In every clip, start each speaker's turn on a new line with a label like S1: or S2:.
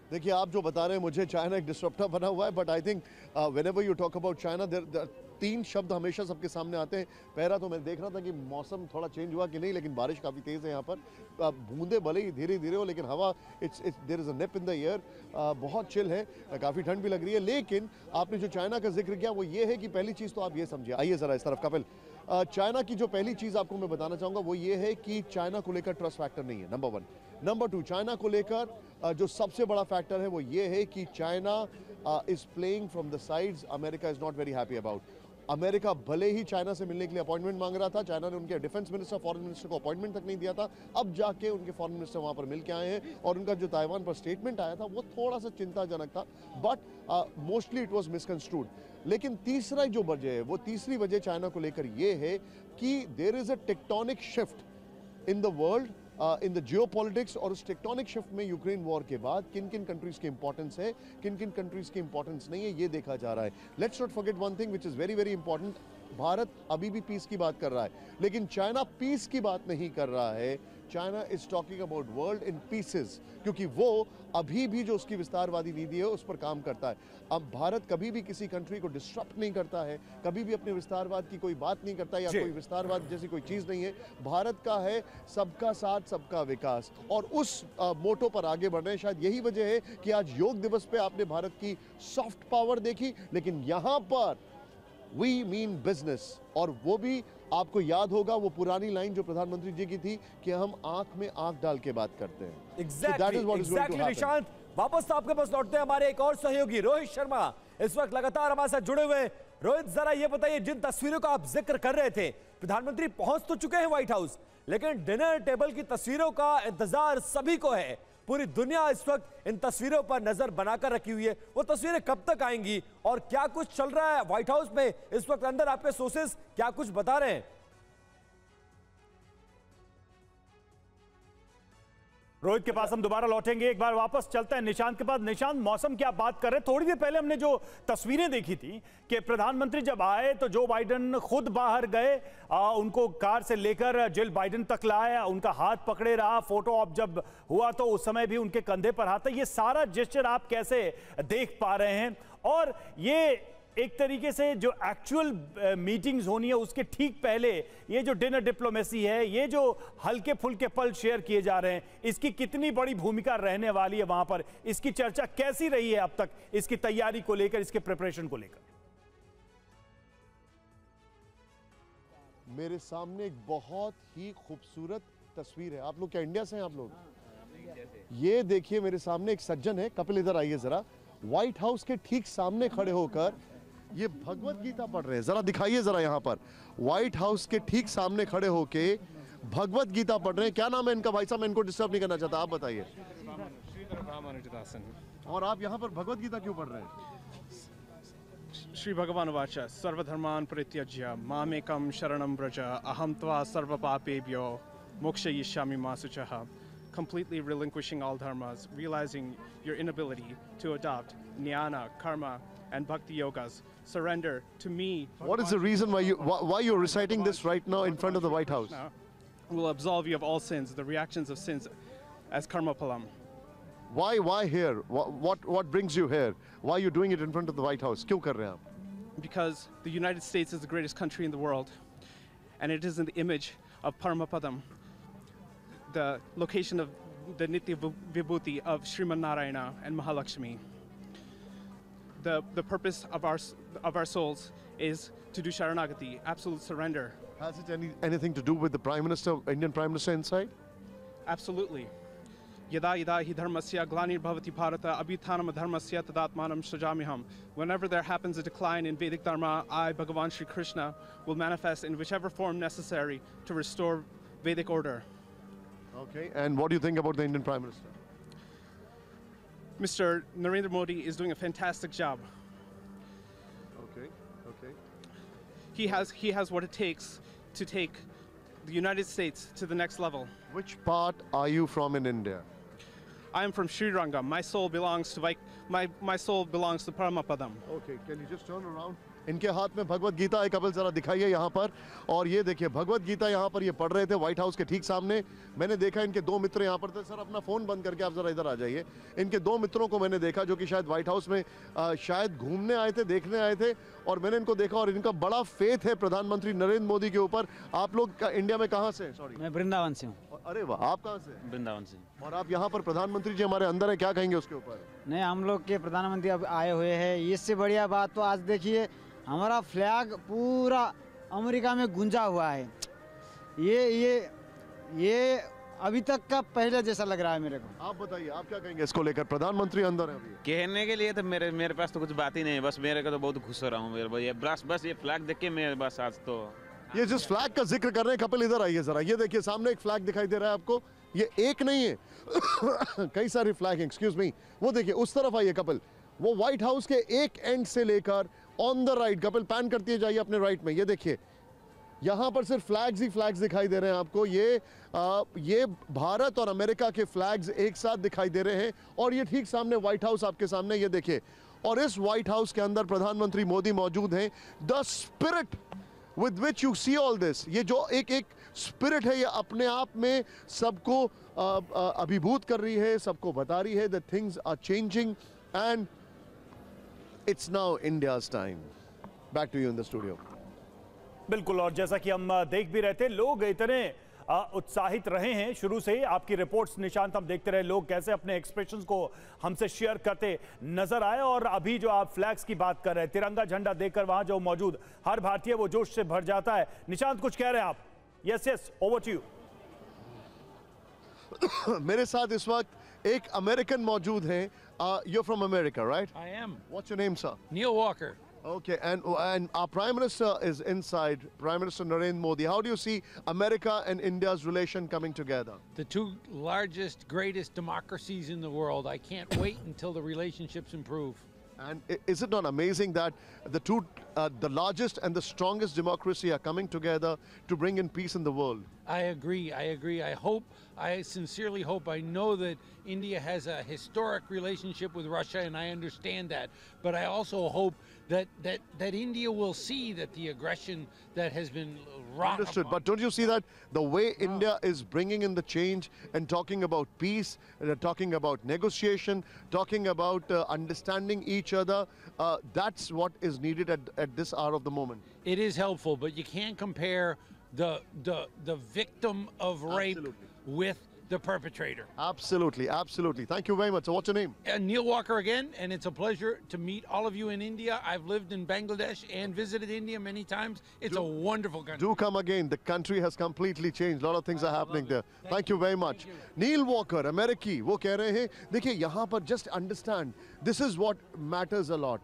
S1: देखिए, आप जो बता रहे हैं मुझे, चाइना एक डिस्रप्टर बना हुआ है, but I think whenever you talk about China, there तीन शब्द हमेशा सबके सामने आते हैं। पहला तो मैं देख रहा था कि मौसम थोड़ा चेंज हुआ कि नहीं, लेकिन बारिश काफ़ी तेज़ है यहाँ पर। बूंदे भले ही धीरे धीरे हो, लेकिन हवा it's there is a nip in the air. बहुत चिल है, काफ़ी ठंड भी लग रही है। लेकिन आपने जो चाइना का जिक्र किया वो ये है कि पहली चीज़ तो आप ये समझिए, आइए ज़रा इस तरफ कपिल। चाइना की जो पहली चीज़ आपको मैं बताना चाहूँगा वो ये है कि चाइना को लेकर ट्रस्ट फैक्टर नहीं है, नंबर 1। नंबर 2, चाइना को लेकर जो सबसे बड़ा फैक्टर है वो ये है कि China is playing from the sides America is not very happy about. America भले ही चाइना से मिलने के लिए अपॉइंटमेंट मांग रहा था, चाइना ने उनके डिफेंस मिनिस्टर, फॉरेन मिनिस्टर को अपॉइंटमेंट तक नहीं दिया था। अब जाके उनके फॉरेन मिनिस्टर वहां पर मिल के आए हैं और उनका जो ताइवान पर स्टेटमेंट आया था वो थोड़ा सा चिंताजनक था, but mostly it was misconstrued. लेकिन तीसरा जो वजह है, वो तीसरी वजह चाइना को लेकर ये है कि there is a tectonic shift in the world, in the geopolitics. और उस टेक्टोनिक शिफ्ट में यूक्रेन वॉर के बाद किन किन कंट्रीज की इंपॉर्टेंस है, किन किन कंट्रीज की इंपॉर्टेंस नहीं है, ये देखा जा रहा है। Let's not forget one thing which is very very important. Bharat अभी भी पीस की बात कर रहा है, लेकिन चाइना पीस की बात नहीं कर रहा है। China is talking about world in pieces, क्योंकि वो अभी भी जो उसकी विस्तारवादी नीति है उस पर काम करता है। अब भारत कभी भी किसी कंट्री को डिस्टर्ब नहीं करता है, कभी भी अपने विस्तारवाद की कोई बात नहीं करता, या कोई विस्तारवाद जैसी कोई चीज नहीं है। भारत का है सबका साथ सबका विकास, और उस मोटो पर आगे बढ़ रहे हैं। शायद यही वजह है कि आज योग दिवस पे आपने भारत की सॉफ्ट पावर देखी, लेकिन यहां पर वी मीन बिजनेस। और वो भी आपको याद होगा वो पुरानी लाइन जो प्रधानमंत्री जी की थी कि हम आंख में आंख डाल के बात करते हैं।
S2: एग्जैक्टली निशांत, वापस तो आपके पास लौटते हैं हमारे एक और सहयोगी रोहित शर्मा इस वक्त लगातार हमारे साथ जुड़े हुए। रोहित, जरा ये बताइए, जिन तस्वीरों का आप जिक्र कर रहे थे, प्रधानमंत्री पहुंच तो चुके हैं व्हाइट हाउस, लेकिन डिनर टेबल की तस्वीरों का इंतजार सभी को है। पूरी दुनिया इस वक्त इन तस्वीरों पर नजर बनाकर रखी हुई है। वो तस्वीरें कब तक आएंगी और क्या कुछ चल रहा है व्हाइट हाउस में इस वक्त? अंदर आपके सोर्सेस क्या कुछ बता रहे हैं?
S3: रोहित के पास हम दोबारा लौटेंगे, एक बार वापस चलते हैं निशांत के पास। निशांत, मौसम की आप बात कर रहे हैं, थोड़ी देर पहले हमने जो तस्वीरें देखी थी कि प्रधानमंत्री जब आए तो जो बाइडेन खुद बाहर गए, उनको कार से लेकर जिल बाइडेन तक लाए, उनका हाथ पकड़े रहा। फोटो ऑप जब हुआ तो उस समय भी उनके कंधे पर हाथ था। ये सारा जेस्चर आप कैसे देख पा रहे हैं? और ये एक तरीके से जो एक्चुअल मीटिंग्स होनी है उसके ठीक पहले ये जो डिनर डिप्लोमेसी है, ये जो हल्के फुल्के पल शेयर किए जा रहे हैं, इसकी कितनी बड़ी भूमिका रहने वाली है वहां पर? इसकी चर्चा कैसी रही है अब तक, इसकी तैयारी को लेकर, इसके प्रिपरेशन को लेकर?
S1: मेरे सामने एक बहुत ही खूबसूरत तस्वीर है। आप लोग क्या इंडिया से हैं आप लोग? ये देखिए, मेरे सामने एक सज्जन है। कपिल, इधर आइए जरा। व्हाइट हाउस के ठीक सामने खड़े होकर ये भगवत गीता पढ़ रहे हैं। जरा दिखाइए जरा यहाँ पर। व्हाइट हाउस के ठीक सामने खड़े होके भगवत गीता पढ़ रहे हैं। क्या नाम है इनका? भाई साहब, मैं इनको डिस्टर्ब नहीं करना चाहता, आप बताइए। और आप यहाँ पर भगवत गीता क्यों पढ़ रहे हैं?
S4: श्री भगवान वाच सर्वधर्मान् परित्यज्य मामेकं शरणं व्रज अहं त्वा सर्वपापेभ्यो मोक्षयिष्यामि मा शुचः. Completely relinquishing all dharmas, realizing your inability to adopt jnana, karma, and bhakti yogas. Surrender to me.
S1: What is the reason why you're reciting this right now in front of the White House?
S4: Will absolve you of all sins, the reactions of sins as karma palam.
S1: Why here? What brings you here? Why are you doing it in front of the White House? क्यों कर रहे हैं आप?
S4: Because the United States is the greatest country in the world, and it is in the image of Paramapadam, the location of the Nitya Vibhuti of Sriman Narayana and Mahalakshmi. The purpose of our souls is to do Sharanagati, absolute surrender.
S1: Has it anything to do with the Prime Minister, Indian Prime Minister inside?
S4: Absolutely. Yada yada hi dharmasya glanir-bhavati bharata abhithanam dharmasya tadatmanam srajamiham. Whenever there happens a decline in Vedic Dharma, I, Bhagavan Shri Krishna, will manifest in whichever form necessary to restore Vedic order.
S1: Okay, and what do you think about the Indian Prime Minister?
S4: Mr. Narendra Modi is doing a fantastic job.
S1: Okay.
S4: He has what it takes to take the United States to the next level.
S1: Which part are you from in India?
S4: I am from Sri Rangam. My soul belongs to my soul belongs to Paramapadam.
S1: Okay, can you just turn around? इनके हाथ में भगवत गीता है। कपिल जरा दिखाइए यहाँ पर, और ये देखिए भगवत गीता यहाँ पर ये पढ़ रहे थे व्हाइट हाउस के ठीक सामने। मैंने देखा इनके दो मित्र यहाँ पर थे। सर अपना फ़ोन बंद करके आप ज़रा इधर आ जाइए। इनके दो मित्रों को मैंने देखा जो कि शायद व्हाइट हाउस में शायद घूमने आए थे, देखने आए थे, और मैंने इनको देखा और इनका बड़ा फेथ है प्रधानमंत्री नरेंद्र मोदी के ऊपर। आप लोग इंडिया में कहाँ से? सॉरी,
S5: मैं वृंदावन से हूँ।
S1: अरे वाह, आप कहाँ से?
S5: वृंदावन से।
S1: और आप यहाँ पर प्रधानमंत्री जी हमारे अंदर है, क्या कहेंगे उसके ऊपर?
S5: नहीं, हम लोग के प्रधानमंत्री अब आए हुए हैं। इससे बढ़िया बात तो आज देखिए हमारा फ्लैग पूरा अमेरिका में गुंजा हुआ है। ये अभी तक का पहले जैसा लग रहा है मेरे को।
S1: आप बताइए, आप क्या कहेंगे इसको लेकर? प्रधानमंत्री अंदर है अभी।
S6: कहने के लिए तो मेरे पास तो कुछ बात ही नहीं है। बस मेरे को तो बहुत खुश हो रहा हूँ। बस ये फ्लैग देख के मैं बस आज तो
S1: ये जिस फ्लैग का जिक्र कर रहे हैं, कपिल इधर आइए जरा। ये देखिए सामने एक फ्लैग दिखाई दे रहा है आपको। ये एक नहीं है कई सारी फ्लैग, एक्सक्यूज मी। वो देखिए उस तरफ आइए कपिल, वो व्हाइट हाउस के एक एंड से लेकर on the right, Kapil pan करती जाइए अपने राइट में। ये देखिए यहाँ पर सिर्फ फ्लैग्स ही फ्लैग्स दिखाई दे रहे हैं आपको। ये भारत और अमेरिका के फ्लैग्स एक साथ दिखाई दे रहे हैं, और ये ठीक सामने व्हाइट हाउस आपके सामने, ये देखिए। और इस व्हाइट हाउस के अंदर प्रधानमंत्री मोदी मौजूद हैं। The spirit with which you see all this, ये जो एक स्पिरिट है, ये अपने आप में सबको अभिभूत कर रही है, सबको बता रही है that things are changing and it's now India's time. Back to you in the studio.
S3: बिल्कुल, और जैसा कि हम देख भी रहे थे, लोग इतने उत्साहित रहे हैं शुरू से ही। आपकी रिपोर्ट्स निशांत हम देखते रहे, लोग कैसे अपने एक्सप्रेशंस को हमसे शेयर करते नजर आए। और अभी जो आप फ्लैग्स की बात कर रहे हैं, तिरंगा झंडा देखकर वहां जो मौजूद हर भारतीय वो जोश से भर जाता है। निशांत कुछ कह रहे हैं आप? Yes, over to you.
S1: मेरे साथ इस वक्त एक अमेरिकन मौजूद हैं। You're from America, right?
S7: I am.
S1: What's your name, sir?
S7: Neil Walker.
S1: Okay, and our Prime Minister is inside, Prime Minister Narendra Modi. How do you see America and India's relation coming together?
S7: The two largest, greatest democracies in the world. I can't wait until the relationships improve.
S1: And is it not amazing that the largest and the strongest democracy are coming together to bring in peace in the world?
S7: I agree. I sincerely hope, I know that India has a historic relationship with Russia, and I understand that. But I also hope that India will see that the aggression that has been wrought
S1: Understood.
S7: upon.
S1: But don't you see that the way India is bringing in the change and talking about peace, talking about negotiation, talking about understanding each other, that's what is needed at this hour of the moment.
S7: It is helpful, but you can't compare the victim of rape
S1: Absolutely.
S7: with the perpetrator.
S1: Absolutely, absolutely. Thank you very much. So what's your name?
S7: Neil Walker again, and it's a pleasure to meet all of you in India. I've lived in Bangladesh and visited India many times. It's a wonderful country.
S1: Do come again. The country has completely changed. A lot of things are happening there. Thank you very much. Neil Walker, American, वो कह रहे हैं, देखिए यहाँ पर just understand, this is what matters a lot.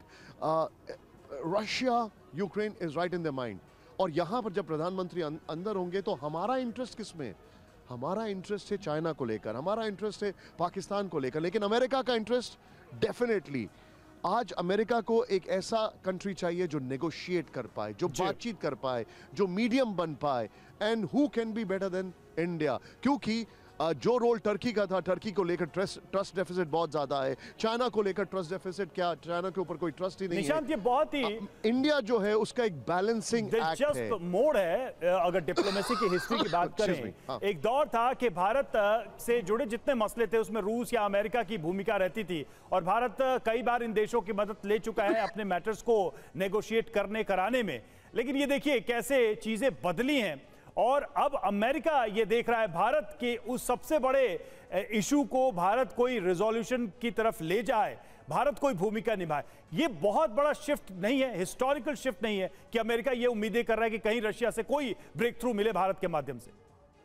S1: Russia, Ukraine is right in their mind. और यहाँ पर जब प्रधानमंत्री अंदर होंगे तो हमारा इंटरेस्ट किस में? हमारा इंटरेस्ट है चाइना को लेकर, हमारा इंटरेस्ट है पाकिस्तान को लेकर, लेकिन अमेरिका का इंटरेस्ट डेफिनेटली आज अमेरिका को एक ऐसा कंट्री चाहिए जो नेगोशिएट कर पाए, जो बातचीत कर पाए, जो मीडियम बन पाए। And who can be better than India? क्योंकि जो रोल टर्की का था, टर्की को लेकर ट्रस्ट डेफिसिट बहुत ज्यादा है, चाइना को लेकर ट्रस्ट डेफिसिट, क्या चाइना के ऊपर कोई ट्रस्ट ही नहीं है।
S3: निशांत, ये बहुत ही
S1: इंडिया जो है उसका एक बैलेंसिंग एक्ट है,
S3: दिलचस्प मोड़ है। अगर डिप्लोमेसी की हिस्ट्री की बात करें, एक दौर था कि भारत से जुड़े जितने मसले थे उसमें रूस या अमेरिका की भूमिका रहती थी, और भारत कई बार इन देशों की मदद ले चुका है अपने मैटर्स को नेगोशिएट करने कराने में। लेकिन ये देखिए कैसे चीजें बदली हैं, और अब अमेरिका ये देख रहा है भारत के उस सबसे बड़े इशू को भारत कोई रिजोल्यूशन की तरफ ले जाए, भारत कोई भूमिका निभाए। ये बहुत बड़ा शिफ्ट नहीं है, हिस्टोरिकल शिफ्ट नहीं है कि अमेरिका ये उम्मीदें कर रहा है कि कहीं रशिया से कोई ब्रेक थ्रू मिले भारत के माध्यम से।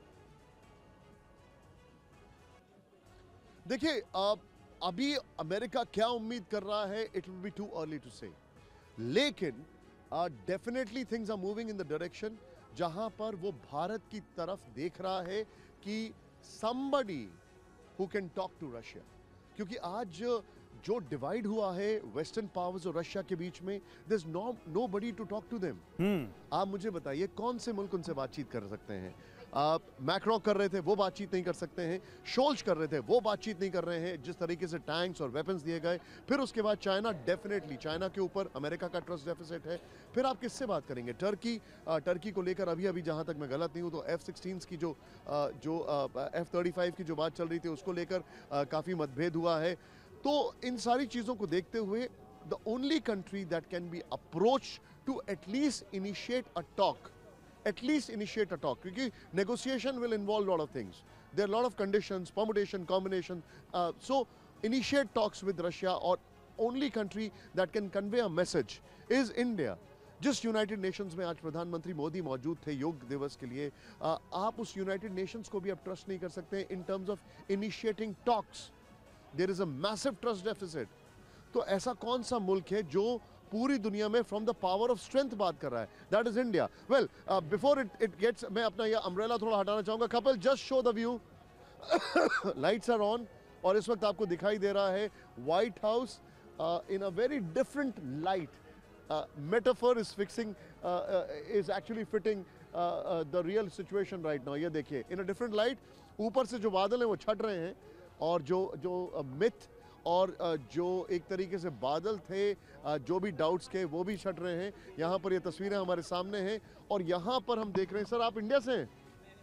S1: देखिए अभी अमेरिका क्या उम्मीद कर रहा है, it will be too early to say, लेकिन definitely things are moving in the direction जहां पर वो भारत की तरफ देख रहा है कि somebody who can talk to Russia, क्योंकि आज जो डिवाइड हुआ है वेस्टर्न पावर्स और रशिया के बीच में, there's nobody to talk to them. आप मुझे बताइए कौन से मुल्क उनसे बातचीत कर सकते हैं? मैक्रो कर रहे थे वो बातचीत नहीं कर सकते हैं, शोल्ज कर रहे थे वो बातचीत नहीं कर रहे हैं, जिस तरीके से टैंक्स और वेपन्स दिए गए। फिर उसके बाद चाइना, डेफिनेटली चाइना के ऊपर अमेरिका का ट्रस्ट डेफिसिट है। फिर आप किससे बात करेंगे? टर्की को लेकर अभी जहां तक मैं गलत नहीं हूं तो F-16 की जो F-35 की जो बात चल रही थी उसको लेकर काफ़ी मतभेद हुआ है। तो इन सारी चीज़ों को देखते हुए the only country that can be approach to at least initiate a talk, क्योंकि negotiation will involve a lot of things. There are a lot of conditions, permutation, combination. So initiate talks with Russia, or only country that can convey a message is India. जिस United Nations में आज प्रधानमंत्री मोदी मौजूद थे योग दिवस के लिए, आप उस यूनाइटेड नेशंस को भी अब ट्रस्ट नहीं कर सकते in terms of initiating talks. There is a massive trust deficit. तो ऐसा कौन सा मुल्क है जो पूरी दुनिया में from the power of strength बात कर रहा है? That is India. Well, before it gets, मैं अपना यह अम्ब्रेला थोड़ा हटाना चाहूंगा। Kapil, just show the view. Lights are on और इस वक्त आपको दिखाई दे रहा है White House in a very different light. Metaphor is fixing, is actually fitting the real situation right now. ये देखिए, in a different light, ऊपर से जो बादल हैं वो छट रहे हैं, और जो मिथ और जो एक तरीके से बादल थे, जो भी डाउट्स के वो भी छट रहे हैं। यहाँ पर ये तस्वीरें हमारे सामने हैं और यहाँ पर हम देख रहे हैं। सर, आप इंडिया से हैं?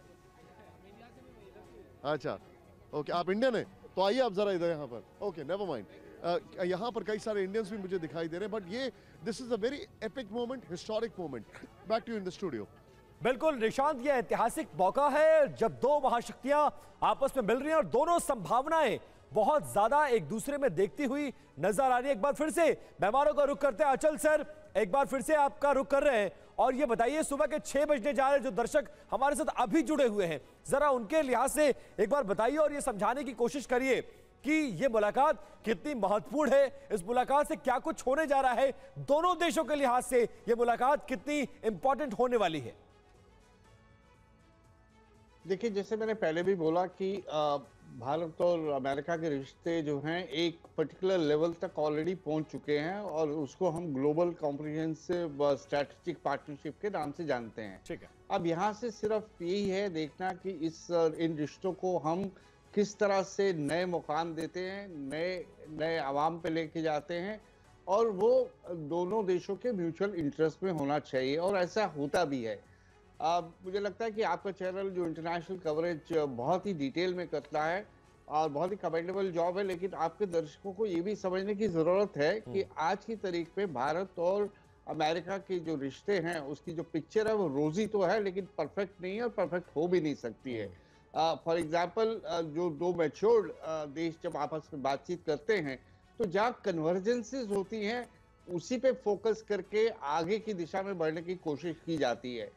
S1: अच्छा, ओके, आप इंडियन हैं, तो आइए आप जरा इधर यहाँ पर। Okay, never mind. यहाँ पर कई सारे इंडियंस भी मुझे दिखाई दे रहे हैं, बट ये this is a very epic moment, historic moment. Back to in the studio.
S2: बिल्कुल निशांत, ये ऐतिहासिक मौका है जब दो महाशक्तियां आपस में मिल रही हैं और दोनों संभावनाएं बहुत ज्यादा एक दूसरे में देखती हुई नजर आ रही है। एक बार फिर से मेहमानों का रुख करते हैं। अचल सर, एक बार फिर से आपका रुख कर रहे हैं और ये बताइए, सुबह के 6 बजने जा रहे जो दर्शक हमारे साथ अभी जुड़े हुए हैं, जरा उनके लिहाज से एक बार बताइए और ये समझाने की कोशिश करिए कि ये मुलाकात कितनी महत्वपूर्ण है, इस मुलाकात से क्या कुछ होने जा रहा है, दोनों देशों के लिहाज से ये मुलाकात कितनी इंपॉर्टेंट होने वाली है।
S8: देखिए, जैसे मैंने पहले भी बोला कि भारत और अमेरिका के रिश्ते जो हैं एक पर्टिकुलर लेवल तक ऑलरेडी पहुंच चुके हैं और उसको हम ग्लोबल कॉम्प्रिहेंसिव स्ट्रैटेजिक पार्टनरशिप के नाम से जानते हैं।
S2: ठीक है।
S8: अब यहाँ से सिर्फ यही है देखना कि इन रिश्तों को हम किस तरह से नए मुकाम देते हैं, नए आवाम पे लेके जाते हैं, और वो दोनों देशों के म्यूचुअल इंटरेस्ट में होना चाहिए, और ऐसा होता भी है। मुझे लगता है कि आपका चैनल जो इंटरनेशनल कवरेज बहुत ही डिटेल में करता है और बहुत ही कमेंडेबल जॉब है, लेकिन आपके दर्शकों को ये भी समझने की ज़रूरत है कि आज की तारीख पे भारत और अमेरिका के जो रिश्ते हैं उसकी जो पिक्चर है वो रोजी तो है, लेकिन परफेक्ट नहीं है और परफेक्ट हो भी नहीं सकती है। फॉर एग्जाम्पल, जो दो मैच्योर्ड देश जब आपस में बातचीत करते हैं तो जहाँ कन्वर्जेंसेस होती हैं उसी पे फोकस करके आगे की दिशा में बढ़ने की कोशिश की जाती है।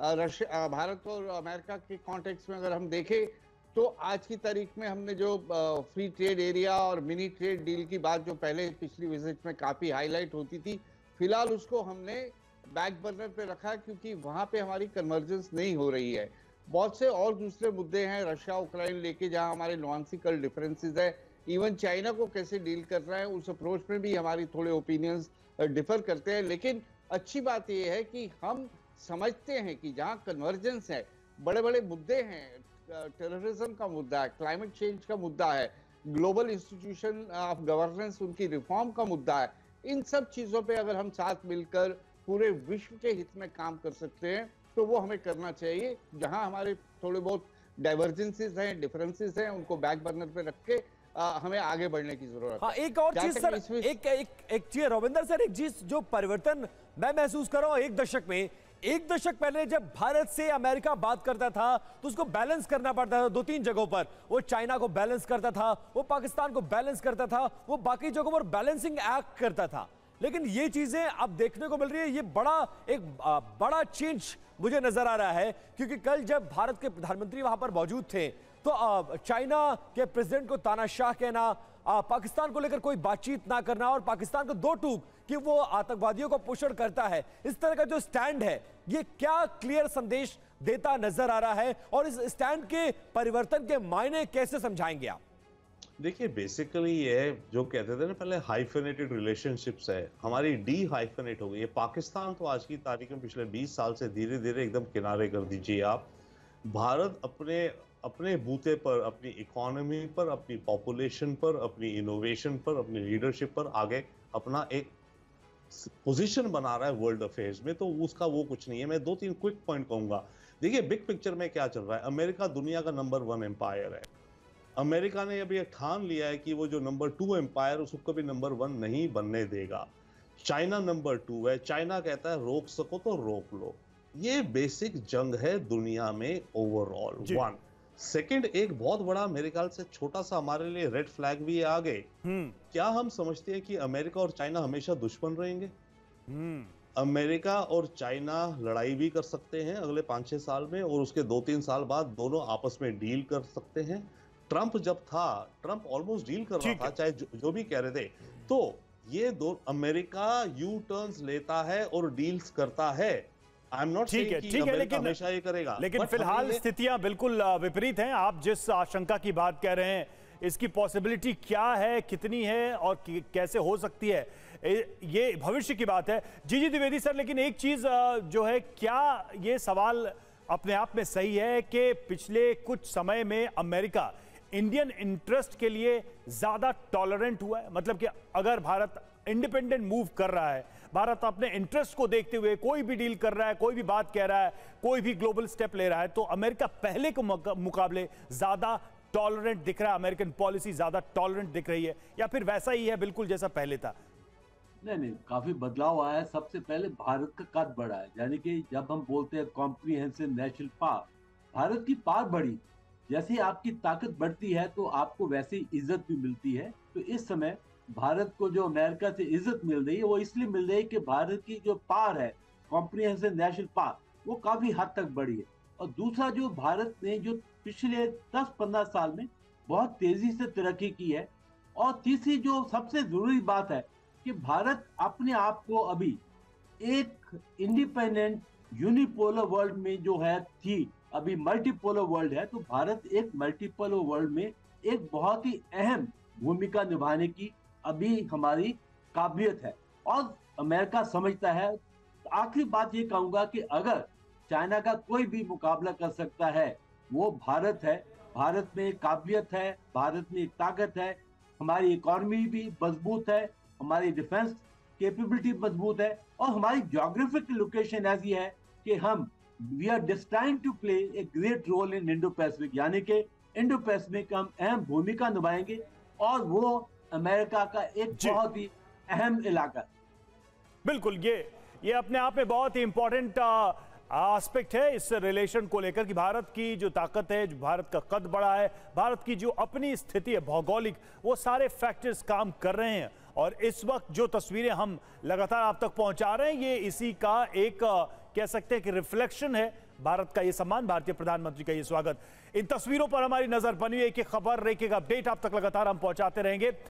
S8: भारत और अमेरिका के कॉन्टेक्स्ट में अगर हम देखें तो आज की तारीख में हमने जो फ्री ट्रेड एरिया और मिनी ट्रेड डील की बात जो पहले पिछली विजिट में काफ़ी हाईलाइट होती थी, फिलहाल उसको हमने बैक बर्नर पे रखा क्योंकि वहाँ पे हमारी कन्वर्जेंस नहीं हो रही है। बहुत से और दूसरे मुद्दे हैं, रशिया उक्रेन लेके जहाँ हमारे नुआंसिकल डिफरेंसेस है, इवन चाइना को कैसे डील कर रहा है उस अप्रोच में भी हमारी थोड़े ओपिनियंस डिफर करते हैं। लेकिन अच्छी बात यह है कि हम समझते हैं कि जहाँ कन्वर्जेंस है, बड़े बड़े मुद्दे हैं, टेररिज्म का मुद्दा है, क्लाइमेट चेंज का मुद्दा है, ग्लोबल इंस्टीट्यूशन ऑफ गवर्नेंस उनकी रिफॉर्म का मुद्दा है, इन सब चीज़ों पे अगर हम साथ मिलकर पूरे विश्व के हित में काम कर सकते हैं तो वो हमें करना चाहिए। जहां हमारे थोड़े बहुत डाइवर्जेंसेस हैं, डिफरेंसेस हैं, उनको बैक बर्नर पे रख के हमें आगे बढ़ने की जरूरत है।
S2: हाँ, एक और चीज सर, एक चीज रविंदर सर, एक चीज जो परिवर्तन मैं महसूस कर रहा हूँ एक दशक पहले जब भारत से अमेरिका बात करता था तो उसको बैलेंस करना पड़ता था 2-3 जगहों पर। वो चाइना को बैलेंस करता था, वो पाकिस्तान को बैलेंस करता था, वो बाकी जगहों पर बैलेंसिंग एक्ट करता था। लेकिन ये चीजें अब देखने को मिल रही है, ये बड़ा चेंज मुझे नजर आ रहा है, क्योंकि कल जब भारत के प्रधानमंत्री वहां पर मौजूद थे तो चाइना के प्रेसिडेंट को तानाशाह कहना, पाकिस्तान को लेकर कोई बातचीत ना करना और पाकिस्तान को दो टूक कि वो आतंकवादियों को पोषण करता है, इस तरह का जो स्टैंड है ये क्या क्लियर संदेश देता नजर आ रहा है और इस स्टैंड के परिवर्तन के मायने कैसे समझाएंगे आप?
S9: देखिए, बेसिकली ये जो कहते थे ना पहले हाइफेनेटेड रिलेशनशिप्स है, हमारी डी हाइफेनेट हो गई है। पाकिस्तान तो आज की तारीख में पिछले 20 साल से धीरे धीरे एकदम किनारे कर दीजिए आप। भारत अपने अपने बूते पर, अपनी इकोनॉमी पर, अपनी पॉपुलेशन पर, अपनी इनोवेशन पर, अपनी लीडरशिप पर आगे अपना एक पोजीशन बना रहा है वर्ल्ड अफेयर्स में, तो उसका वो कुछ नहीं है। मैं 2-3 क्विक पॉइंट कहूंगा। देखिए बिग पिक्चर में क्या चल रहा है, अमेरिका दुनिया का नंबर 1 एम्पायर है। अमेरिका ने अभी ठान लिया है कि वो जो नंबर 2 एम्पायर उसको कभी नंबर 1 नहीं बनने देगा। चाइना नंबर 2 है, चाइना कहता है रोक सको तो रोक लो। ये बेसिक जंग है दुनिया में ओवरऑल। 1 सेकंड, एक बहुत बड़ा मेरे ख्याल से छोटा सा हमारे लिए रेड फ्लैग भी आ गए। क्या हम समझते हैं कि अमेरिका और चाइना हमेशा दुश्मन रहेंगे? अमेरिका और चाइना लड़ाई भी कर सकते हैं अगले 5-6 साल में, और उसके 2-3 साल बाद दोनों आपस में डील कर सकते हैं। ट्रंप जब था, ट्रंप ऑलमोस्ट डील कर रहा था, चाहे जो भी कह रहे थे। तो ये दो, अमेरिका यू टर्न्स लेता है और डील्स करता है।
S3: ठीक है, लेकिन
S9: हमेशा ये करेगा।
S3: लेकिन फिलहाल स्थितियां बिल्कुल विपरीत हैं। आप जिस आशंका की बात कह रहे हैं, इसकी पॉसिबिलिटी क्या है, कितनी है और कैसे हो सकती है, ये भविष्य की बात है। जी द्विवेदी सर, लेकिन एक चीज जो है, क्या ये सवाल अपने आप में सही है कि पिछले कुछ समय में अमेरिका इंडियन इंटरेस्ट के लिए ज्यादा टॉलरेंट हुआ है? मतलब कि अगर भारत इंडिपेंडेंट मूव कर रहा है, भारत अपने इंटरेस्ट को देखते हुए कोई भी डील कर रहा है, कोई भी बात कह रहा है, कोई भी ग्लोबल स्टेप ले रहा है, तो अमेरिका पहले के मुकाबले ज्यादा टॉलरेंट दिख रहा है, अमेरिकन पॉलिसी ज्यादा टॉलरेंट दिख रही है, या फिर वैसा ही है बिल्कुल जैसा पहले था?
S10: नहीं, काफी बदलाव आया है। सबसे पहले भारत का कद बढ़ा है, यानी कि जब हम बोलते हैं कॉम्प्रिहेंसिव नेशनल पावर, भारत की पावर बढ़ी। जैसे आपकी ताकत बढ़ती है तो आपको वैसे ही इज्जत भी मिलती है। तो इस समय भारत को जो अमेरिका से इज्जत मिल रही है, वो इसलिए मिल रही है कि भारत की जो पावर है, कॉम्प्रिहेंसिव नेशनल पावर, वो काफी हद तक बढ़ी है। और दूसरा, जो भारत ने जो पिछले 10-15 साल में बहुत तेजी से तरक्की की है। और तीसरी जो सबसे जरूरी बात है कि भारत अपने आप को अभी एक इंडिपेंडेंट यूनिपोलर वर्ल्ड में जो है थी, अभी मल्टीपोलर वर्ल्ड है। तो भारत एक मल्टीपोलर वर्ल्ड में एक बहुत ही अहम भूमिका निभाने की अभी हमारी काबिलियत है, और अमेरिका समझता है। आखिरी बात ये कहूंगा कि अगर चाइना का कोई भी मुकाबला कर सकता है, वो भारत है। भारत में काबिलियत है, भारत में ताकत है, हमारी इकोनॉमी भी मजबूत है, हमारी डिफेंस कैपेबिलिटी मजबूत है, और हमारी ज्योग्राफिकल लोकेशन ऐसी है कि हम we are destined to play a great role in Indo Pacific, यानी कि इंडो पैसिफिक हम अहम भूमिका निभाएंगे, और वो अमेरिका का एक बहुत ही अहम इलाका।
S3: बिल्कुल, ये अपने आप में बहुत ही इंपॉर्टेंट एस्पेक्ट है इस रिलेशन को लेकर कि भारत की जो ताकत है, जो भारत का कद बढ़ा है, भारत की जो अपनी स्थिति है भौगोलिक, वो सारे फैक्टर्स काम कर रहे हैं। और इस वक्त जो तस्वीरें हम लगातार आप तक पहुंचा रहे हैं, ये इसी का एक कह सकते हैं कि रिफ्लेक्शन है। भारत का ये सम्मान, भारतीय प्रधानमंत्री का ये स्वागत, इन तस्वीरों पर हमारी नजर बनी हुई है कि खबर, एक अपडेट आप तक लगातार हम पहुंचाते रहेंगे।